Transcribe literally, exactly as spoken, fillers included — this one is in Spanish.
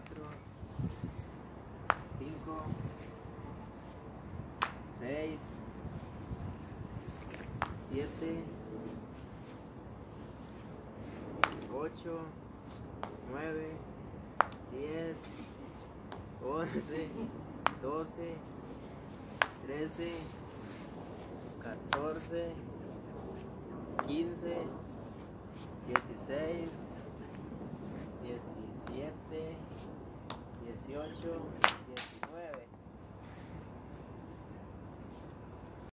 cuatro, cinco, seis, siete, ocho, nueve, diez, once, doce, trece, catorce, quince, dieciséis, diecisiete, dieciocho, diecinueve.